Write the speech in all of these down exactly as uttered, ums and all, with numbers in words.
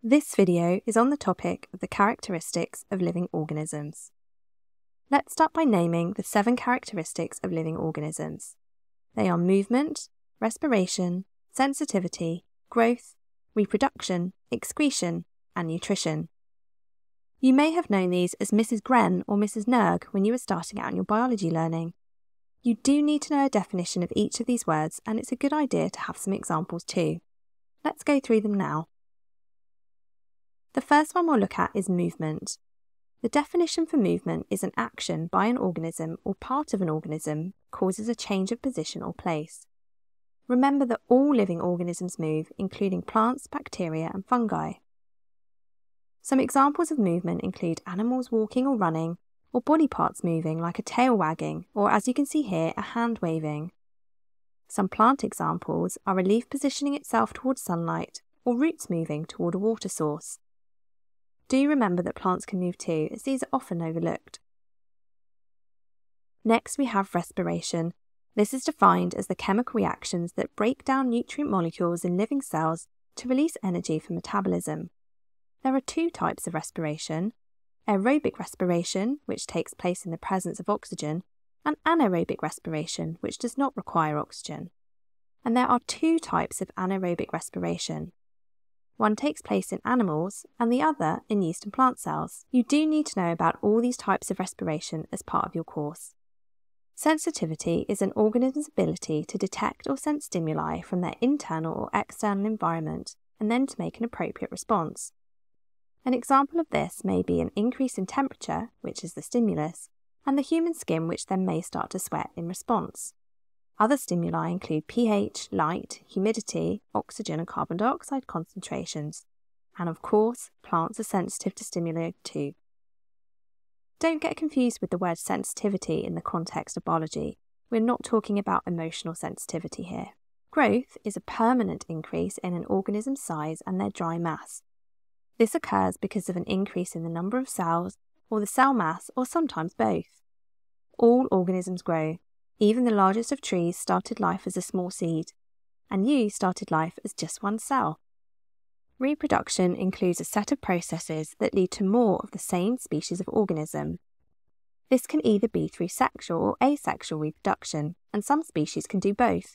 This video is on the topic of the characteristics of living organisms. Let's start by naming the seven characteristics of living organisms. They are movement, respiration, sensitivity, growth, reproduction, excretion, and nutrition. You may have known these as Missus GREN or Missus NERG when you were starting out in your biology learning. You do need to know a definition of each of these words, and it's a good idea to have some examples too. Let's go through them now. The first one we'll look at is movement. The definition for movement is an action by an organism or part of an organism causes a change of position or place. Remember that all living organisms move, including plants, bacteria, and fungi. Some examples of movement include animals walking or running, or body parts moving like a tail wagging, or as you can see here, a hand waving. Some plant examples are a leaf positioning itself towards sunlight, or roots moving toward a water source. Do remember that plants can move too, as these are often overlooked. Next we have respiration. This is defined as the chemical reactions that break down nutrient molecules in living cells to release energy for metabolism. There are two types of respiration: aerobic respiration, which takes place in the presence of oxygen, and anaerobic respiration, which does not require oxygen. And there are two types of anaerobic respiration. One takes place in animals and the other in yeast and plant cells. You do need to know about all these types of respiration as part of your course. Sensitivity is an organism's ability to detect or sense stimuli from their internal or external environment and then to make an appropriate response. An example of this may be an increase in temperature, which is the stimulus, and the human skin, which then may start to sweat in response. Other stimuli include pH, light, humidity, oxygen and carbon dioxide concentrations, and of course, plants are sensitive to stimuli too. Don't get confused with the word sensitivity in the context of biology. We're not talking about emotional sensitivity here. Growth is a permanent increase in an organism's size and their dry mass. This occurs because of an increase in the number of cells, or the cell mass, or sometimes both. All organisms grow. Even the largest of trees started life as a small seed, and you started life as just one cell. Reproduction includes a set of processes that lead to more of the same species of organism. This can either be through sexual or asexual reproduction, and some species can do both.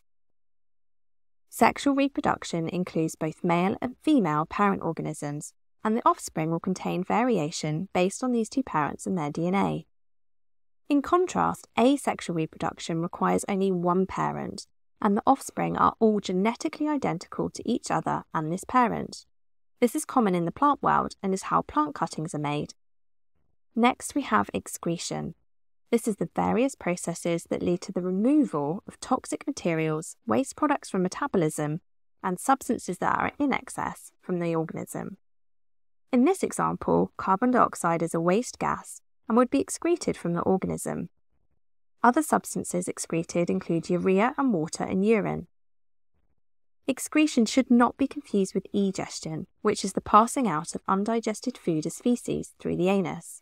Sexual reproduction includes both male and female parent organisms, and the offspring will contain variation based on these two parents and their D N A. In contrast, asexual reproduction requires only one parent, and the offspring are all genetically identical to each other and this parent. This is common in the plant world and is how plant cuttings are made. Next we have excretion. This is the various processes that lead to the removal of toxic materials, waste products from metabolism, and substances that are in excess from the organism. In this example, carbon dioxide is a waste gas and would be excreted from the organism. Other substances excreted include urea and water in urine. Excretion should not be confused with egestion, which is the passing out of undigested food as feces through the anus.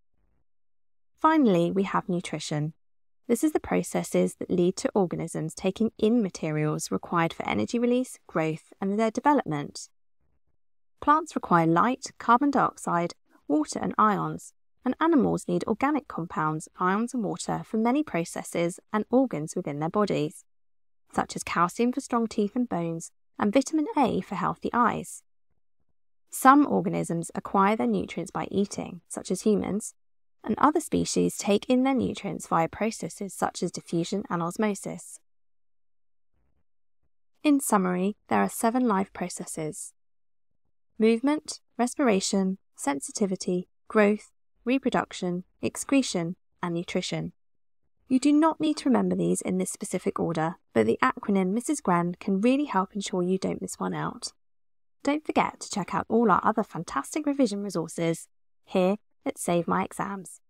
Finally, we have nutrition. This is the processes that lead to organisms taking in materials required for energy release, growth, and their development. Plants require light, carbon dioxide, water, and ions, and animals need organic compounds, ions and water for many processes and organs within their bodies, such as calcium for strong teeth and bones, and vitamin A for healthy eyes. Some organisms acquire their nutrients by eating, such as humans, and other species take in their nutrients via processes such as diffusion and osmosis. In summary, there are seven life processes: movement, respiration, sensitivity, growth, reproduction, excretion, and nutrition. You do not need to remember these in this specific order, but the acronym Missus GREN can really help ensure you don't miss one out. Don't forget to check out all our other fantastic revision resources here at Save My Exams.